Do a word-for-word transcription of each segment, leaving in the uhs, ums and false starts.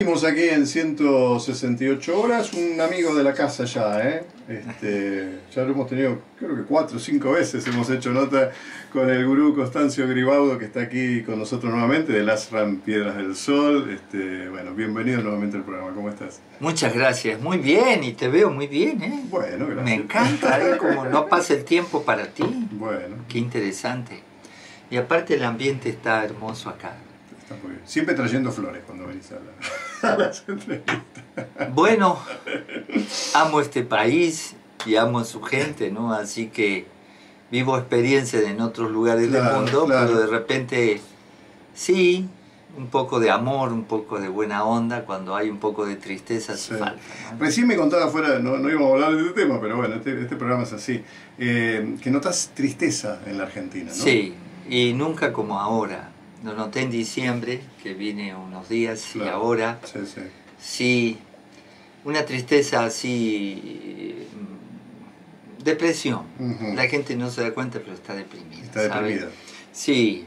seguimos aquí en ciento sesenta y ocho horas, un amigo de la casa ya, ¿eh? Este, ya lo hemos tenido, creo que cuatro o cinco veces hemos hecho nota con el gurú Constancio Gribaudo, que está aquí con nosotros nuevamente, del Ashram Piedras del Sol. Este, bueno, bienvenido nuevamente al programa, ¿cómo estás? Muchas gracias, muy bien, y te veo muy bien, ¿eh? Bueno, gracias. Me encanta, ¿eh? Como no pasa el tiempo para ti. Bueno. Qué interesante. Y aparte el ambiente está hermoso acá. Está muy bien. Siempre trayendo flores cuando venís a, la, a las entrevistas. Bueno, amo este país y amo a su gente, ¿no? Así que vivo experiencias en otros lugares Claro, del mundo, claro. pero de repente, sí, un poco de amor, un poco de buena onda, cuando hay un poco de tristeza hace Sí. falta, ¿no? Recién me contaba afuera, no, no íbamos a hablar de este tema, pero bueno, este, este programa es así, eh, que notas tristeza en la Argentina, ¿no? Sí, y nunca como ahora. Lo noté en diciembre, que vine unos días, Claro. y ahora Sí, sí. sí, una tristeza así, mm, depresión. Ujú. La gente no se da cuenta, pero está deprimida. Está deprimida. ¿sabe? Sí.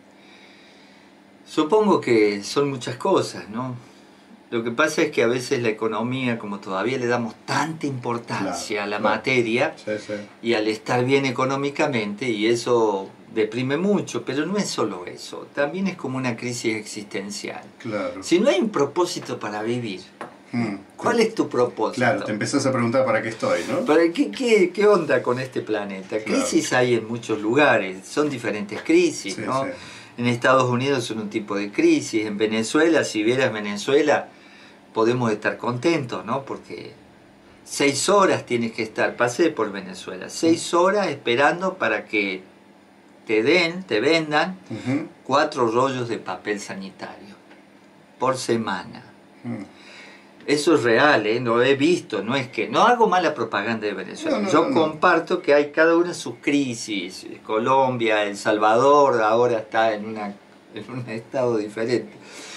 Supongo que son muchas cosas, ¿no? Lo que pasa es que a veces la economía, como todavía le damos tanta importancia Claro, a la claro. materia, Sí, sí. y al estar bien económicamente, y eso deprime mucho, pero no es solo eso, también es como una crisis existencial. Claro. Si no hay un propósito para vivir, Mm. ¿cuál es tu propósito? Claro, te empezás a preguntar para qué estoy, ¿no? ¿Para qué, qué, ¿Qué onda con este planeta? Claro. Crisis hay en muchos lugares, son diferentes crisis, Sí, ¿no? sí. En Estados Unidos son un tipo de crisis, en Venezuela, si vieras Venezuela, podemos estar contentos, ¿no? Porque seis horas tienes que estar, pasé por Venezuela, seis horas esperando para que te den, te vendan Ujú. cuatro rollos de papel sanitario por semana. Mm. Eso es real, ¿eh? Lo he visto, no es que... No hago mala propaganda de Venezuela. No, no, Yo no, no. comparto que hay cada una de sus crisis. Colombia, El Salvador, ahora está en, una, en un estado diferente.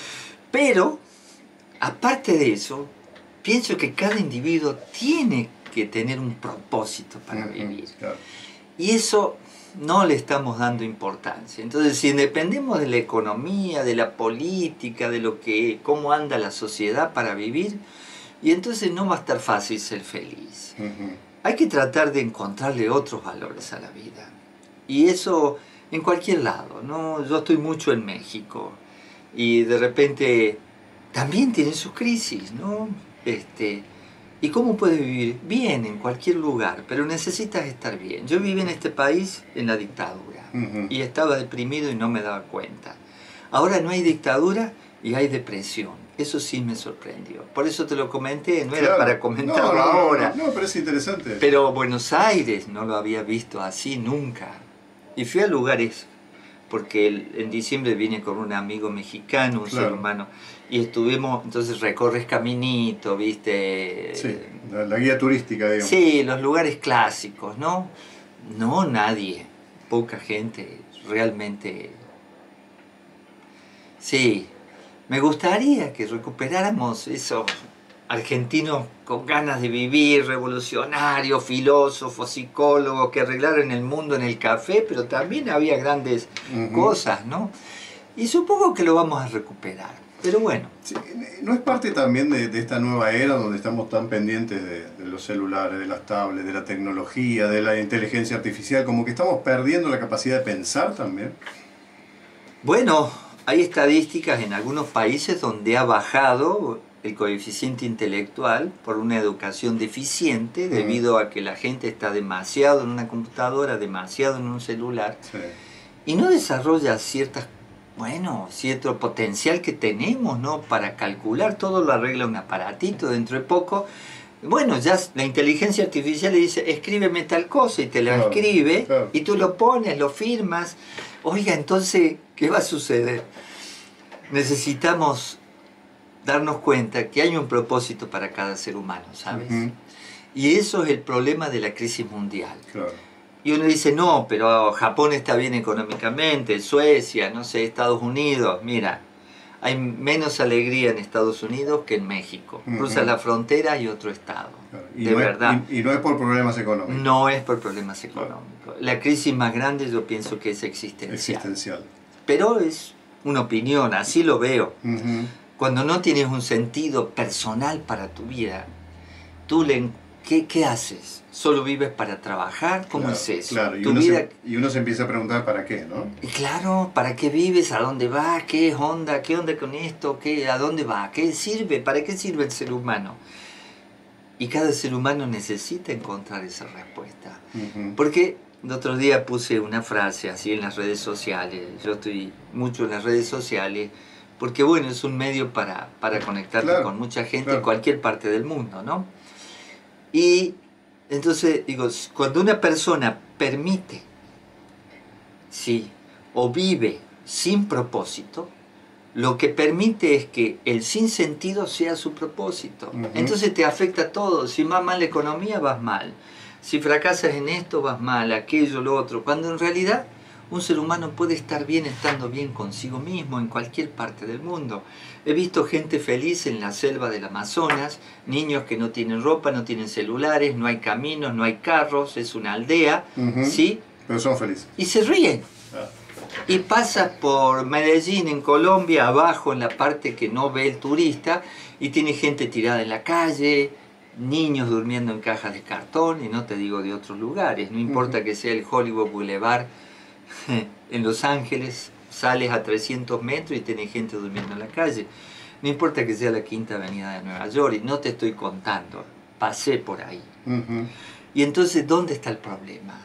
Pero, aparte de eso, pienso que cada individuo tiene que tener un propósito para Ujú. vivir. Claro. Y eso no le estamos dando importancia. Entonces, si dependemos de la economía, de la política, de lo que, cómo anda la sociedad para vivir, y entonces no va a estar fácil ser feliz. Ujú. Hay que tratar de encontrarle otros valores a la vida. Y eso en cualquier lado, ¿no? Yo estoy mucho en México y de repente también tienen sus crisis, ¿no? Este, ¿Y cómo puedes vivir? Bien, en cualquier lugar, pero necesitas estar bien. Yo viví en este país en la dictadura Ujú. y estaba deprimido y no me daba cuenta. Ahora no hay dictadura y hay depresión. Eso sí me sorprendió. Por eso te lo comenté, no era Claro. para comentarlo No, no, no, ahora. No, no, pero es interesante. Pero Buenos Aires no lo había visto así nunca. Y fui a lugares, porque el- en diciembre vine con un amigo mexicano, un Claro. ser humano, y estuvimos, entonces recorres caminito, viste. Sí, la, la guía turística, digamos. Sí, los lugares clásicos, ¿no? No nadie, poca gente, realmente. Sí, me gustaría que recuperáramos esos argentinos con ganas de vivir, revolucionarios, filósofos, psicólogos, que arreglaron el mundo en el café, pero también había grandes Ujú. cosas, ¿no? Y supongo que lo vamos a recuperar, pero bueno. Sí, ¿no es parte también de, de esta nueva era donde estamos tan pendientes de, de los celulares, de las tablets, de la tecnología, de la inteligencia artificial, como que estamos perdiendo la capacidad de pensar también? Bueno, hay estadísticas en algunos países donde ha bajado el coeficiente intelectual por una educación deficiente, Ujú. debido a que la gente está demasiado en una computadora, demasiado en un celular, Sí. y no desarrolla ciertas, bueno, cierto potencial que tenemos, ¿no? Para calcular, todo lo arregla un aparatito dentro de poco. Bueno, ya la inteligencia artificial le dice, escríbeme tal cosa, y te la Claro, escribe, claro. y tú lo pones, lo firmas. Oiga, entonces, ¿qué va a suceder? Necesitamos darnos cuenta que hay un propósito para cada ser humano, ¿sabes? Ujú. Y eso es el problema de la crisis mundial. Claro. Y uno dice, no, pero Japón está bien económicamente, Suecia, no sé, Estados Unidos. Mira, hay menos alegría en Estados Unidos que en México. Ujú. Cruzas la frontera y otro estado. Claro. Y De no verdad. Es, y, y no es por problemas económicos. No es por problemas económicos. La crisis más grande yo pienso que es existencial. Existencial. Pero es una opinión, así lo veo. Ujú. cuando no tienes un sentido personal para tu vida, tú le, ¿qué, qué haces? ¿Solo vives para trabajar? ¿Cómo claro, es eso? Claro, y tu uno, vida... se, y uno se empieza a preguntar para qué, ¿no? Y claro, ¿para qué vives? ¿A dónde vas? ¿Qué es onda? ¿Qué onda con esto? ¿Qué, ¿A dónde va? ¿Qué sirve? ¿Para qué sirve el ser humano? Y cada ser humano necesita encontrar esa respuesta. Uh-huh. Porque el otro día puse una frase así en las redes sociales. Yo estoy mucho en las redes sociales porque, bueno, es un medio para, para conectarte claro, con mucha gente claro. en cualquier parte del mundo, ¿no? Y entonces, digo, cuando una persona permite, sí, o vive sin propósito, lo que permite es que el sinsentido sea su propósito. Uh-huh. Entonces te afecta todo. Si vas mal la economía, vas mal. Si fracasas en esto, vas mal, aquello, lo otro. Cuando en realidad un ser humano puede estar bien estando bien consigo mismo en cualquier parte del mundo. He visto gente feliz en la selva del Amazonas, niños que no tienen ropa, no tienen celulares, no hay caminos, no hay carros, es una aldea, uh-huh. ¿sí? Pero son felices. Y se ríen. Ah. Y pasas por Medellín, en Colombia, abajo en la parte que no ve el turista, y tiene gente tirada en la calle, niños durmiendo en cajas de cartón, y no te digo de otros lugares, no importa uh-huh. que sea el Hollywood Boulevard en Los Ángeles, sales a trescientos metros y tienes gente durmiendo en la calle. No importa que sea la Quinta Avenida de Nueva York, y no te estoy contando, pasé por ahí. Uh-huh. Y entonces, ¿dónde está el problema?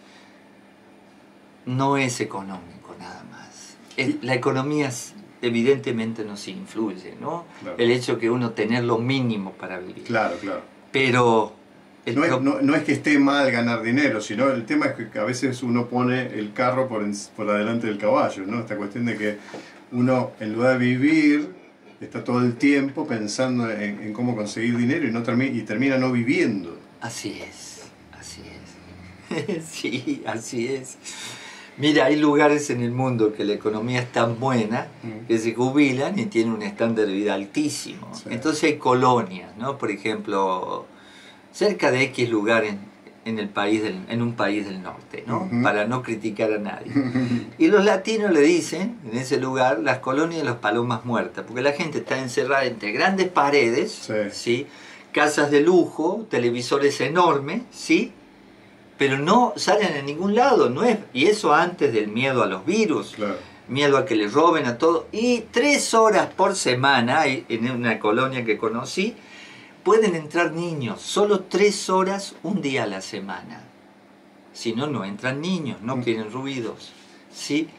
No es económico nada más. Es, la economía evidentemente nos influye, ¿no? Claro. El hecho que uno tener lo mínimo para vivir. Claro, claro. Pero... El no, pro... es, no, no es que esté mal ganar dinero, sino el tema es que a veces uno pone el carro por, en, por adelante del caballo, ¿no? Esta cuestión de que uno, en lugar de vivir, está todo el tiempo pensando en, en cómo conseguir dinero y, no termi y termina no viviendo. Así es, así es. Sí, así es. Mira, hay lugares en el mundo que la economía es tan buena que se jubilan y tienen un estándar de vida altísimo. Sí. Entonces hay colonias, ¿no? Por ejemplo, cerca de X lugar en, en, el país del, en un país del norte, ¿no? Uh-huh. Para no criticar a nadie. Y los latinos le dicen, en ese lugar, las colonias de las palomas muertas, porque la gente está encerrada entre grandes paredes, sí. ¿sí? Casas de lujo, televisores enormes, ¿sí? Pero no salen a ningún lado, no es, y eso antes del miedo a los virus, claro. Miedo a que les roben a todo, y tres horas por semana, en una colonia que conocí, pueden entrar niños, solo tres horas un día a la semana. Si no, no entran niños, no mm. quieren ruidos, ¿sí?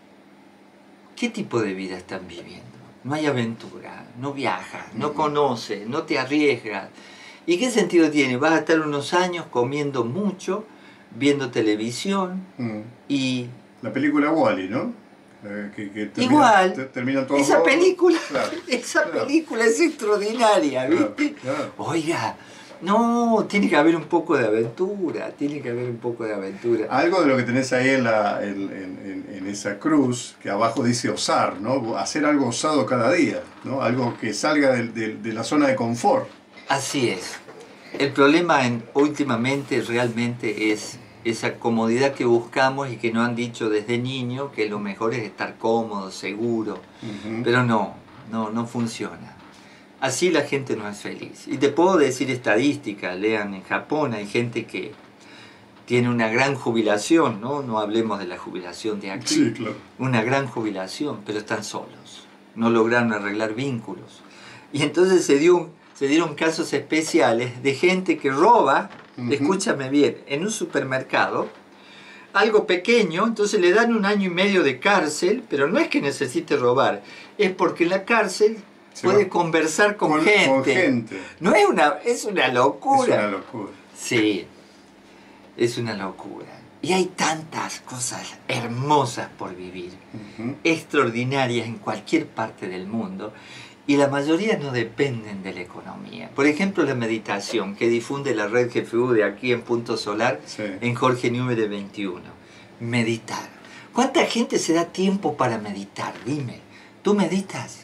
¿Qué tipo de vida están viviendo? No hay aventura, no viajas, no mm. conoces, no te arriesgas. ¿Y qué sentido tiene? Vas a estar unos años comiendo mucho, viendo televisión mm. y... La película Wall-E, ¿no? Eh, que, que termina, Igual, te, termina todo esa, película, claro, esa claro. película es extraordinaria, ¿viste? Claro, claro. Oiga, no, tiene que haber un poco de aventura, tiene que haber un poco de aventura. Algo de lo que tenés ahí en, la, en, en, en esa cruz, que abajo dice osar, ¿no? Hacer algo osado cada día, ¿no? Algo que salga de, de, de la zona de confort. Así es. El problema en, últimamente realmente es esa comodidad que buscamos y que nos han dicho desde niño que lo mejor es estar cómodo, seguro. Uh-huh. Pero no, no, no funciona. Así la gente no es feliz. Y te puedo decir estadísticas, lean, en Japón hay gente que tiene una gran jubilación, ¿no? No hablemos de la jubilación de aquí. Sí, claro. Una gran jubilación, pero están solos. No lograron arreglar vínculos. Y entonces se dio un Se dieron casos especiales de gente que roba, uh-huh. escúchame bien, en un supermercado, algo pequeño, entonces le dan un año y medio de cárcel, pero no es que necesite robar, es porque en la cárcel Se puede va. conversar con, con, gente. con gente. No es una, es una locura. Es una locura. Sí, es una locura. Y hay tantas cosas hermosas por vivir, uh-huh. extraordinarias en cualquier parte del mundo. Y la mayoría no dependen de la economía. Por ejemplo, la meditación que difunde la red G F U de aquí en Punto Solar, sí. en Jorge Número veintiuno. Meditar. ¿Cuánta gente se da tiempo para meditar? Dime, ¿tú meditas?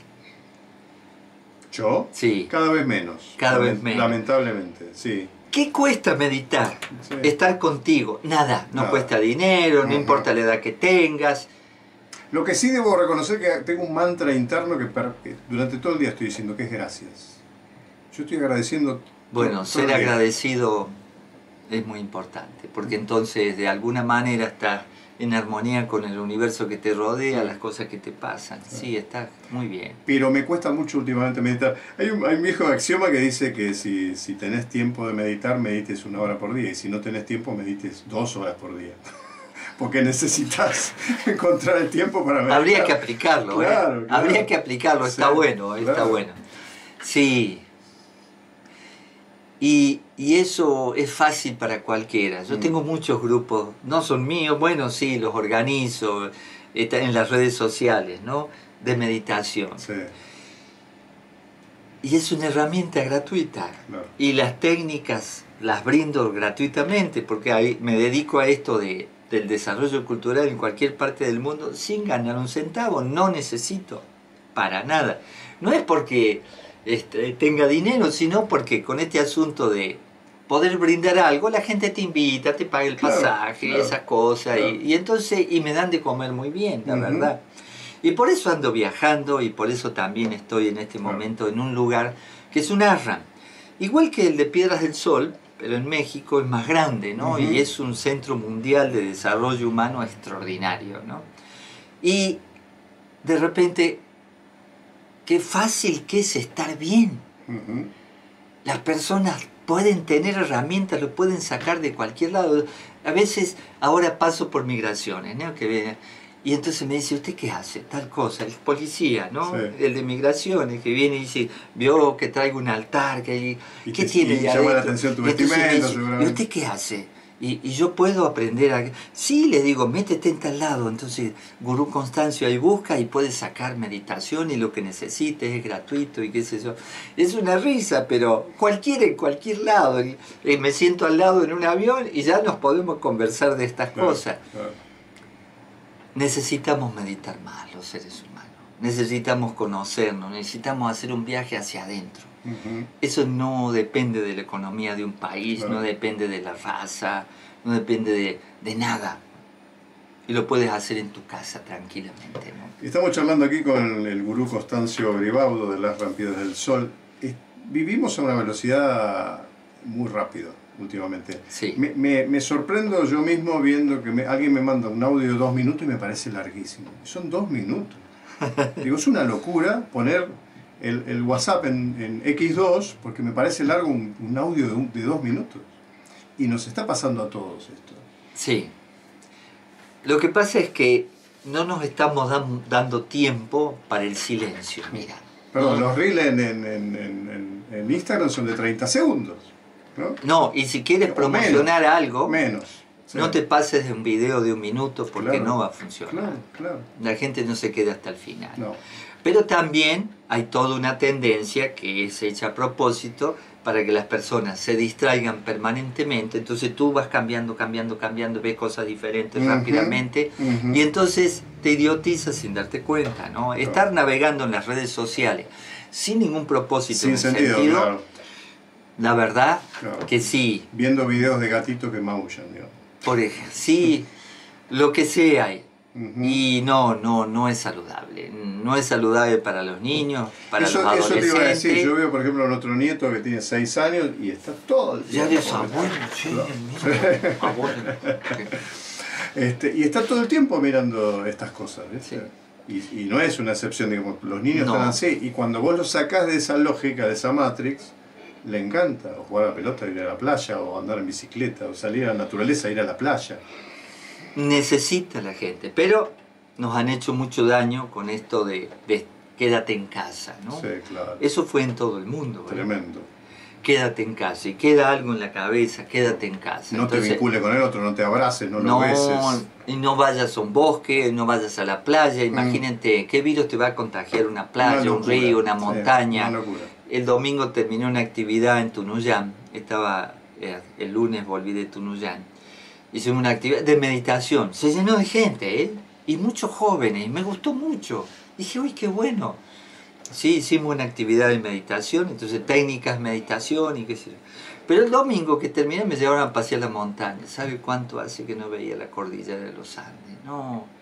¿Yo? Sí. Cada vez menos. Cada Lament vez menos. Lamentablemente, sí. ¿Qué cuesta meditar? Sí. Estar contigo. Nada. No Nada. cuesta dinero, no uh-huh. importa la edad que tengas. Lo que sí debo reconocer que tengo un mantra interno que, per, que durante todo el día estoy diciendo, que es gracias. Yo estoy agradeciendo. Bueno, todo, ser todo agradecido es muy importante, porque entonces de alguna manera estás en armonía con el universo que te rodea, las cosas que te pasan. Sí, está muy bien. Pero me cuesta mucho últimamente meditar. Hay un, hay un viejo axioma que dice que si, si tenés tiempo de meditar, medites una hora por día. Y si no tenés tiempo, medites dos horas por día. Porque necesitas encontrar el tiempo para meditar. Habría que aplicarlo, claro, ¿eh? Claro. Habría que aplicarlo, está sí, bueno, está claro. bueno. Sí. Y, y eso es fácil para cualquiera. Yo mm. tengo muchos grupos, no son míos, bueno, sí, los organizo en las redes sociales, ¿no? De meditación. Sí. Y es una herramienta gratuita. Claro. Y las técnicas las brindo gratuitamente, porque ahí me dedico a esto de, del desarrollo cultural en cualquier parte del mundo sin ganar un centavo. No necesito para nada. No es porque Este, tenga dinero, sino porque con este asunto de poder brindar algo, la gente te invita, te paga el claro, pasaje, claro, esas cosas, claro. y, y entonces, y me dan de comer muy bien, la uh-huh. verdad. Y por eso ando viajando, y por eso también estoy en este claro. momento en un lugar que es un ARRAM, igual que el de Piedras del Sol, pero en México es más grande, ¿no? Uh-huh. Y es un centro mundial de desarrollo humano extraordinario, ¿no? Y de repente, qué fácil que es estar bien. Uh-huh. Las personas pueden tener herramientas, lo pueden sacar de cualquier lado. A veces, ahora paso por migraciones, ¿no? Que viene, y entonces me dice, ¿usted qué hace? Tal cosa, el policía, ¿no? Sí. El de migraciones, que viene y dice, vio que traigo un altar, que, y ¿qué te, tiene y de llama la adentro? atención tu Y entonces me vestimenta, dice, seguramente. ¿y usted qué hace? Y, y yo puedo aprender a... Sí, le digo, métete en tal lado. Entonces, Gurú Constancio ahí busca y puede sacar meditación y lo que necesites, es gratuito y qué sé yo. Es una risa, pero cualquiera en cualquier lado. Y, y me siento al lado en un avión y ya nos podemos conversar de estas claro, cosas. Claro. Necesitamos meditar más los seres humanos. Necesitamos conocernos, necesitamos hacer un viaje hacia adentro. Uh-huh. Eso no depende de la economía de un país, claro. no depende de la raza, no depende de, de nada. Y lo puedes hacer en tu casa tranquilamente, ¿no? Estamos charlando aquí con el gurú Constancio Gribaudo de las Piedras del Sol. Vivimos a una velocidad muy rápida últimamente. Sí. Me, me, me sorprendo yo mismo viendo que me, alguien me manda un audio de dos minutos y me parece larguísimo. Son dos minutos. Digo, es una locura poner el, el WhatsApp en, en equis dos porque me parece largo un, un audio de, un, de dos minutos. Y nos está pasando a todos esto. Sí. Lo que pasa es que no nos estamos dan, dando tiempo para el silencio, mira. Perdón, ¿no? Los reels en, en, en, en, en Instagram son de treinta segundos. ¿No? No, y si quieres o promocionar menos, algo, menos, sí. no te pases de un video de un minuto porque claro, no va a funcionar. Claro, claro. La gente no se queda hasta el final. No. Pero también hay toda una tendencia que es hecha a propósito para que las personas se distraigan permanentemente. Entonces tú vas cambiando, cambiando, cambiando, ves cosas diferentes uh-huh, rápidamente uh-huh. y entonces te idiotizas sin darte cuenta, ¿no? Claro. Estar navegando en las redes sociales sin ningún propósito, sin en sentido, sentido, claro. La verdad claro. que sí. Viendo videos de gatitos que maullan, digamos. Por ejemplo, sí, lo que sea. Uh-huh. Y no, no, no es saludable. No es saludable para los niños, para eso, los adolescentes. Eso te iba a decir. Yo veo, por ejemplo, a nuestro nieto que tiene seis años y está todo el tiempo. Ya eres abuelo, sí, claro. abuelo. Este, y está todo el tiempo mirando estas cosas, ¿viste? Sí. Y, y no es una excepción, digamos, los niños no. están así. Y cuando vos los sacás de esa lógica, de esa Matrix, le encanta o jugar a la pelota, ir a la playa, o andar en bicicleta, o salir a la naturaleza, ir a la playa. Necesita la gente, pero nos han hecho mucho daño con esto de, de quédate en casa, ¿no? Sí, claro. Eso fue en todo el mundo. Tremendo. ¿Verdad? Quédate en casa, y queda algo en la cabeza, quédate en casa. No Entonces, te vincule con el otro, no te abraces, no, no lo beses. Y no vayas a un bosque, no vayas a la playa. Imagínate, mm. ¿qué virus te va a contagiar una playa, una locura, un río, una montaña? Sí, una locura. El domingo terminé una actividad en Tunuyán, estaba, eh, el lunes volví de Tunuyán, hice una actividad de meditación, se llenó de gente, ¿eh? Y muchos jóvenes, me gustó mucho, dije, uy, qué bueno. Sí, hicimos una actividad de meditación, entonces técnicas, meditación y qué sé yo. Pero el domingo que terminé me llevaron a pasear la montaña, ¿sabe cuánto hace que no veía la cordillera de los Andes? No,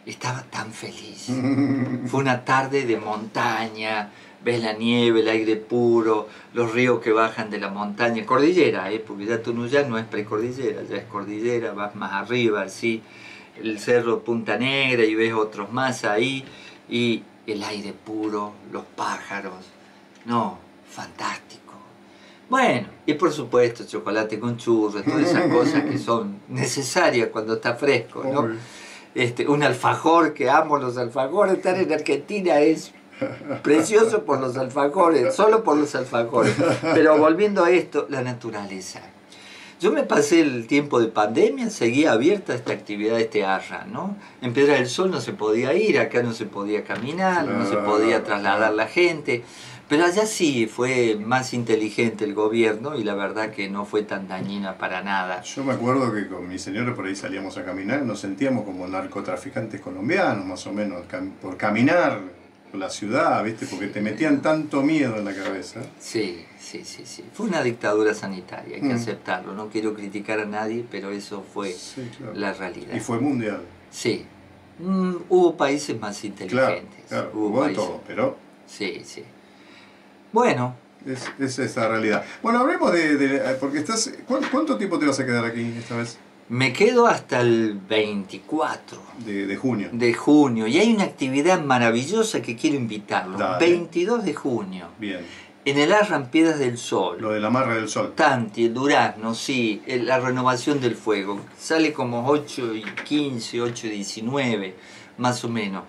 estaba tan feliz. Fue una tarde de montaña, ves la nieve, el aire puro, los ríos que bajan de la montaña, cordillera, ¿eh? Porque ya Tunuyán no es precordillera, ya es cordillera, vas más arriba, así, el cerro Punta Negra y ves otros más ahí, y el aire puro, los pájaros, no, fantástico. Bueno, y por supuesto chocolate con churros, todas esas cosas que son necesarias cuando está fresco, ¿no? Este, un alfajor, que amo los alfajores, estar en Argentina es precioso por los alfajores, solo por los alfajores. Pero volviendo a esto, la naturaleza. Yo me pasé el tiempo de pandemia, seguía abierta esta actividad, este Arran, ¿no? En Piedra del Sol no se podía ir, acá no se podía caminar, no se podía trasladar la gente. Pero allá sí fue más inteligente el gobierno y la verdad que no fue tan dañina para nada. Yo me acuerdo que con mi señora por ahí salíamos a caminar, nos sentíamos como narcotraficantes colombianos, más o menos, por caminar por la ciudad, ¿viste? Porque te metían tanto miedo en la cabeza. Sí, sí, sí, sí. Fue una dictadura sanitaria, hay que mm. aceptarlo. No quiero criticar a nadie, pero eso fue sí, claro. la realidad. Y fue mundial. Sí. Mm, hubo países más inteligentes. Claro, claro. Hubo, hubo países... todo, pero... Sí, sí. Bueno. Es, es esa realidad. Bueno, hablemos de... de porque estás... ¿Cuánto tiempo te vas a quedar aquí esta vez? Me quedo hasta el veinticuatro. De, de junio. De junio. Y hay una actividad maravillosa que quiero invitarlos. Dale. veintidós de junio. Bien. En el Arran Piedras del Sol. Lo del amarre del sol. Tanti, el durazno, sí. El, la renovación del fuego. Sale como ocho y quince, ocho y diecinueve, más o menos.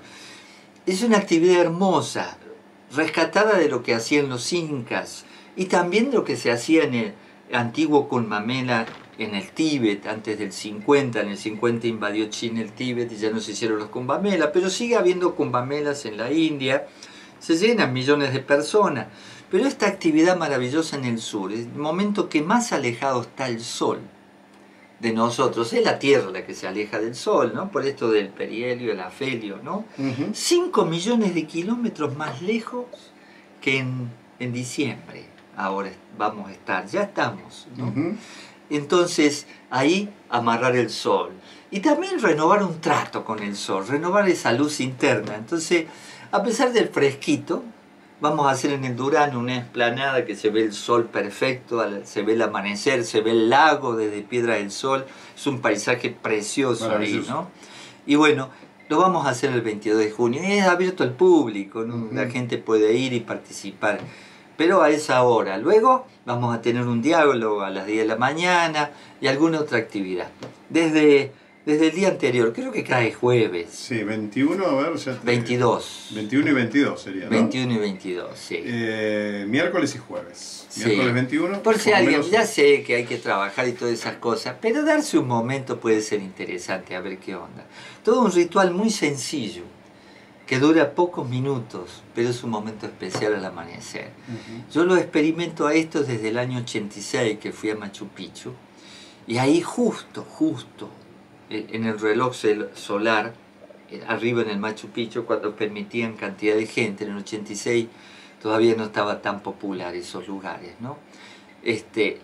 Es una actividad hermosa, rescatada de lo que hacían los incas y también de lo que se hacía en el antiguo Kunmamela en el Tíbet antes del cincuenta. En el cincuenta invadió China el Tíbet y ya no se hicieron los Kumbamela, pero sigue habiendo Kumbamelas en la India, se llenan millones de personas. Pero esta actividad maravillosa en el sur, es el momento que más alejado está el sol de nosotros, es la Tierra la que se aleja del Sol, ¿no? Por esto del perihelio, el afelio, ¿no? Uh-huh. Cinco millones de kilómetros más lejos que en, en diciembre, ahora vamos a estar, ya estamos, ¿no? Uh-huh. Entonces, ahí amarrar el Sol. Y también renovar un trato con el Sol, renovar esa luz interna. Entonces, a pesar del fresquito, vamos a hacer en el Durán una explanada que se ve el sol perfecto, se ve el amanecer, se ve el lago desde Piedra del Sol, es un paisaje precioso ahí, ¿no? Y bueno, lo vamos a hacer el veintidós de junio, es abierto al público, ¿no? Uh-huh. La gente puede ir y participar, pero a esa hora. Luego vamos a tener un diálogo a las diez de la mañana y alguna otra actividad. Desde... Desde el día anterior, creo que cae jueves. Sí, veintiuno, a ver, ya te... veintidós. veintiuno y veintidós sería, ¿no? veintiuno y veintidós, sí. Eh, miércoles y jueves. Sí. Miércoles veintiuno. Por si alguien, menos... ya sé que hay que trabajar y todas esas cosas, pero darse un momento puede ser interesante, a ver qué onda. Todo un ritual muy sencillo, que dura pocos minutos, pero es un momento especial al amanecer. Uh-huh. Yo lo experimento a esto desde el año ochenta y seis, que fui a Machu Picchu, y ahí justo, justo, en el reloj solar, arriba en el Machu Picchu, cuando permitían cantidad de gente, en el ochenta y seis todavía no estaba tan popular esos lugares, ¿no? Este,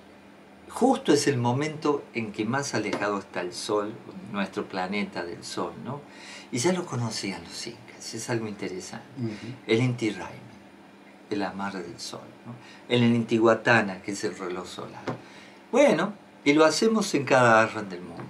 justo es el momento en que más alejado está el Sol, nuestro planeta del Sol, ¿no? Y ya lo conocían los incas, es algo interesante. Uh-huh. El Inti Raymi, el amarre del Sol, ¿no? El Intihuatana, que es el reloj solar. Bueno, y lo hacemos en cada Arran del mundo.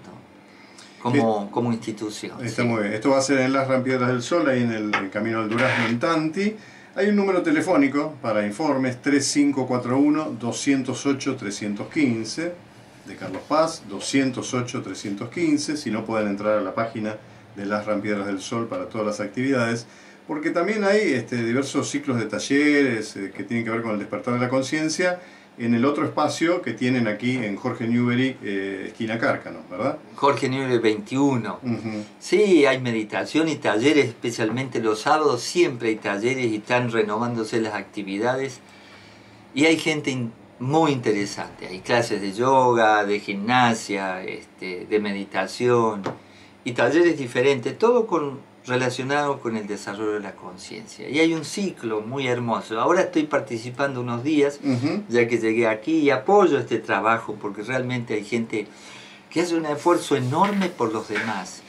Como, como institución. Está sí. muy bien. Esto va a ser en las Piedras del Sol, ahí en el, el Camino al Durazno, en Tanti. Hay un número telefónico para informes, tres cinco cuatro uno, dos cero ocho, tres uno cinco, de Carlos Paz, dos cero ocho, tres uno cinco. Si no, pueden entrar a la página de las Piedras del Sol para todas las actividades, porque también hay este, diversos ciclos de talleres eh, que tienen que ver con el despertar de la conciencia, en el otro espacio que tienen aquí en Jorge Newbery, eh, esquina Cárcano, ¿verdad? Jorge Newbery veintiuno. Uh-huh. Sí, hay meditación y talleres, especialmente los sábados, siempre hay talleres y están renovándose las actividades. Y hay gente in- muy interesante, hay clases de yoga, de gimnasia, este, de meditación y talleres diferentes, todo con... relacionado con el desarrollo de la conciencia. Y hay un ciclo muy hermoso. Ahora estoy participando unos días, uh-huh. ya que llegué aquí, y apoyo este trabajo porque realmente hay gente que hace un esfuerzo enorme por los demás.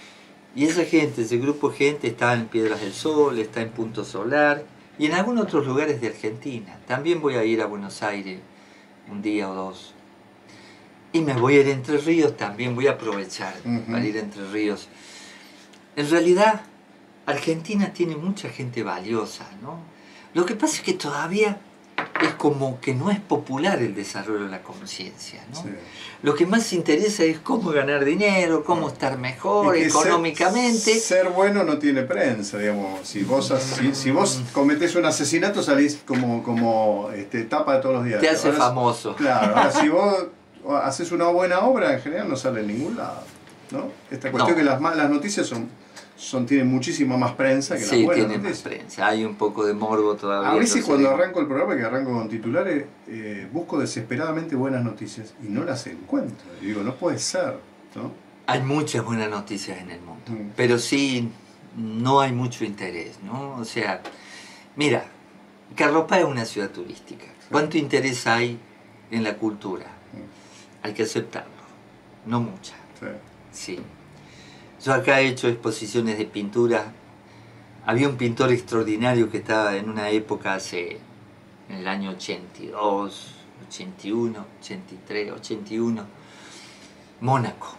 Y esa gente, ese grupo de gente está en Piedras del Sol, está en Punto Solar y en algunos otros lugares de Argentina. También voy a ir a Buenos Aires un día o dos. Y me voy a ir a Entre Ríos, también voy a aprovechar uh-huh. para ir a Entre Ríos. En realidad, Argentina tiene mucha gente valiosa, ¿no? Lo que pasa es que todavía es como que no es popular el desarrollo de la conciencia, ¿no? Sí. Lo que más interesa es cómo ganar dinero, cómo estar mejor económicamente. Ser, ser bueno no tiene prensa, digamos. Si vos, si, si vos cometés un asesinato salís como, como este, tapa de todos los días. Te hace ahora, famoso. Claro, ahora si vos haces una buena obra, en general no sale en ningún lado, ¿no? Esta cuestión no. que las malas noticias son... Son, tienen muchísima más prensa que sí, las buenas tienen noticias. Más prensa, hay un poco de morbo todavía. A veces cuando arranco el programa, que arranco con titulares, eh, busco desesperadamente buenas noticias y no las encuentro. Y digo, no puede ser, ¿no? Hay muchas buenas noticias en el mundo, mm. pero sí, no hay mucho interés, ¿no? O sea, mira, Carlopá es una ciudad turística. Sí. ¿Cuánto interés hay en la cultura? Mm. Hay que aceptarlo, no mucha. Sí. sí. Yo acá he hecho exposiciones de pintura. Había un pintor extraordinario que estaba en una época hace, en el año ochenta y dos, ochenta y uno, ochenta y tres, ochenta y uno, Mónaco.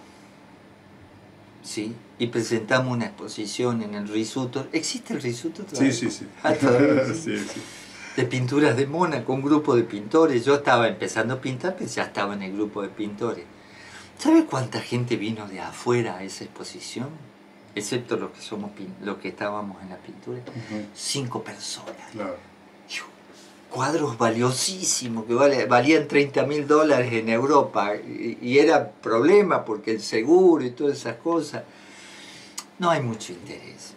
¿Sí? Y presentamos una exposición en el Risuto. ¿Existe el Risuto todavía? Sí, sí, sí. Ah, todavía, sí. sí, sí. De pinturas de Mónaco, un grupo de pintores. Yo estaba empezando a pintar, pero ya estaba en el grupo de pintores. ¿Sabe cuánta gente vino de afuera a esa exposición? Excepto los que somos los que estábamos en la pintura. Uh-huh. Cinco personas. Claro. Cuadros valiosísimos que vale, valían treinta mil dólares en Europa. Y, y era problema porque el seguro y todas esas cosas. No hay mucho interés.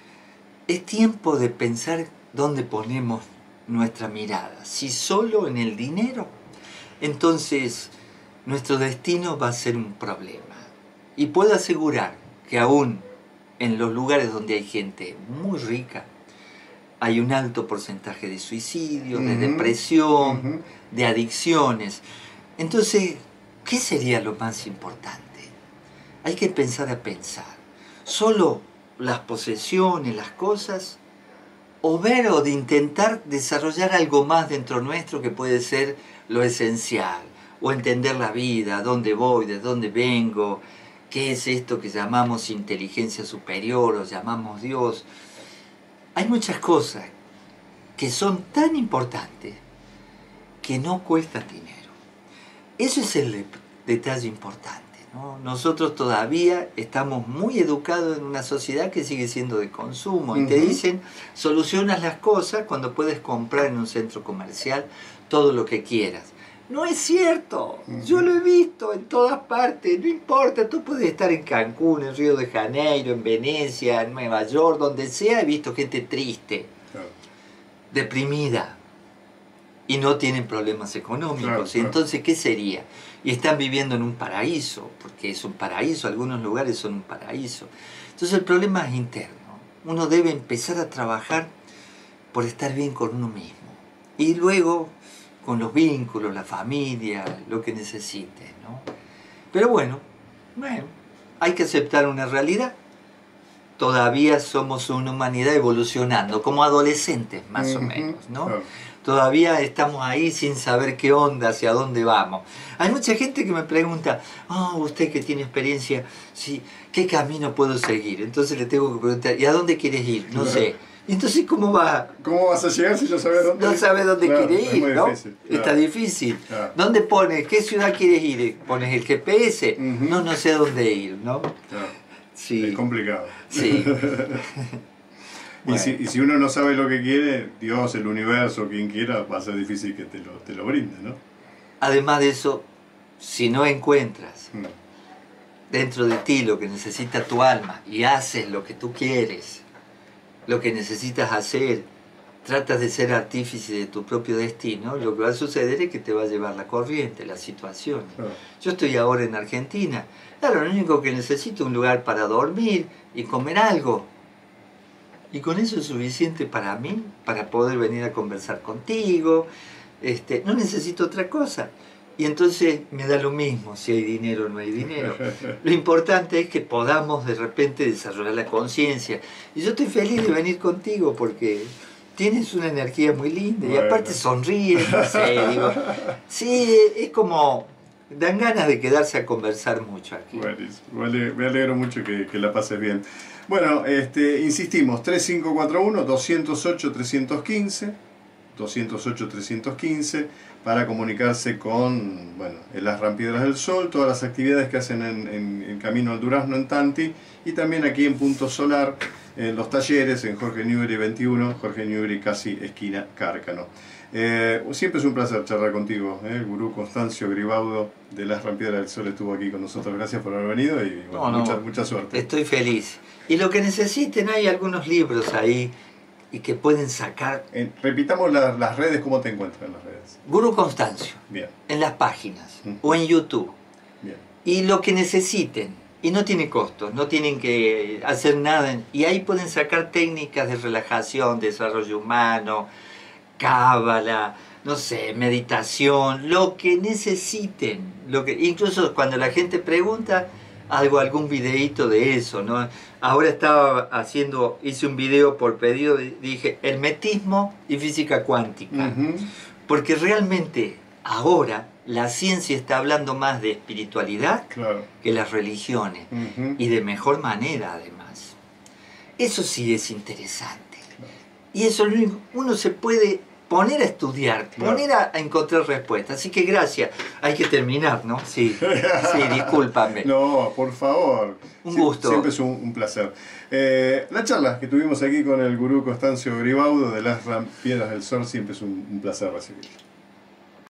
Es tiempo de pensar dónde ponemos nuestra mirada. Si solo en el dinero, entonces... nuestro destino va a ser un problema. Y puedo asegurar que aún en los lugares donde hay gente muy rica, hay un alto porcentaje de suicidios, uh-huh. de depresión, uh-huh. de adicciones. Entonces, ¿qué sería lo más importante? Hay que empezar a pensar. ¿Solo las posesiones, las cosas? O ver o de intentar desarrollar algo más dentro nuestro que puede ser lo esencial. O entender la vida, dónde voy, de dónde vengo, qué es esto que llamamos inteligencia superior o llamamos Dios. Hay muchas cosas que son tan importantes que no cuestan dinero. Ese es el detalle importante, ¿no? Nosotros todavía estamos muy educados en una sociedad que sigue siendo de consumo. Uh-huh. Y te dicen, solucionas las cosas cuando puedes comprar en un centro comercial todo lo que quieras. No es cierto, yo lo he visto en todas partes, no importa, tú puedes estar en Cancún, en Río de Janeiro, en Venecia, en Nueva York, donde sea, he visto gente triste, claro. deprimida, y no tienen problemas económicos. Claro, claro. Entonces, ¿qué sería? Y están viviendo en un paraíso, porque es un paraíso, algunos lugares son un paraíso. Entonces el problema es interno, uno debe empezar a trabajar por estar bien con uno mismo, y luego... con los vínculos, la familia, lo que necesites, ¿no? Pero bueno, bueno, hay que aceptar una realidad. Todavía somos una humanidad evolucionando, como adolescentes más uh-huh. o menos, ¿no? Oh. Todavía estamos ahí sin saber qué onda, hacia dónde vamos. Hay mucha gente que me pregunta, oh, usted que tiene experiencia, sí, ¿qué camino puedo seguir? Entonces le tengo que preguntar, ¿y a dónde quieres ir? No sé. Entonces, ¿cómo va? ¿Cómo vas a llegar si no sabes dónde No sabes dónde claro, quiere ir, ¿no? Difícil, claro. Está difícil. Claro. ¿Dónde pones? ¿Qué ciudad quieres ir? ¿Pones el G P S? Uh-huh. No, no sé dónde ir, ¿no? Claro. Sí. Es complicado. Sí. Bueno. y, si, y si uno no sabe lo que quiere, Dios, el universo, quien quiera, va a ser difícil que te lo, te lo brinde, ¿no? Además de eso, si no encuentras uh-huh. dentro de ti lo que necesita tu alma y haces lo que tú quieres, lo que necesitas hacer, tratas de ser artífice de tu propio destino, lo que va a suceder es que te va a llevar la corriente, la situación. Claro. Yo estoy ahora en Argentina, claro, lo único que necesito es un lugar para dormir y comer algo. Y con eso es suficiente para mí, para poder venir a conversar contigo, este, no necesito otra cosa. Y entonces me da lo mismo si hay dinero o no hay dinero. Lo importante es que podamos de repente desarrollar la conciencia. Y yo estoy feliz de venir contigo porque tienes una energía muy linda. Bueno. Y aparte sonríes, no sé, digo. Sí, es como... dan ganas de quedarse a conversar mucho aquí. Bueno, me alegro mucho que, que la pases bien. Bueno, este, insistimos, tres cinco cuatro uno, dos cero ocho, tres uno cinco, dos cero ocho, tres uno cinco, para comunicarse con, bueno, en las Rampiedras del Sol, todas las actividades que hacen en, en, en Camino al Durazno, en Tanti, y también aquí en Punto Solar, en los talleres, en Jorge Newbery veintiuno, Jorge Newbery casi esquina Cárcano. Eh, siempre es un placer charlar contigo, ¿eh? El gurú Constancio Gribaudo de las Rampiedras del Sol estuvo aquí con nosotros. Gracias por haber venido y bueno, no, no, mucha, mucha suerte. Estoy feliz. Y lo que necesiten, hay algunos libros ahí y que pueden sacar. Eh, repitamos la, las redes, ¿cómo te encuentran en las redes? Gurú Constancio. Bien. En las páginas uh-huh. o en YouTube. Bien. Y lo que necesiten. Y no tiene costo, no tienen que hacer nada. Y ahí pueden sacar técnicas de relajación, desarrollo humano, cábala, no sé, meditación, lo que necesiten. Lo que, incluso cuando la gente pregunta, hago algún videíto de eso, ¿no? Ahora estaba haciendo, hice un video por pedido, dije, hermetismo y física cuántica. Uh-huh. Porque realmente ahora la ciencia está hablando más de espiritualidad claro. que las religiones. Uh-huh. Y de mejor manera, además. Eso sí es interesante. Claro. Y eso uno se puede poner a estudiar, claro. poner a, a encontrar respuestas. Así que gracias. Hay que terminar, ¿no? Sí, sí, discúlpame. No, por favor. Un Sie gusto. Siempre es un, un placer. Eh, la charla que tuvimos aquí con el gurú Constancio Gribaudo de las Rampiedras del Sol siempre es un, un placer recibir.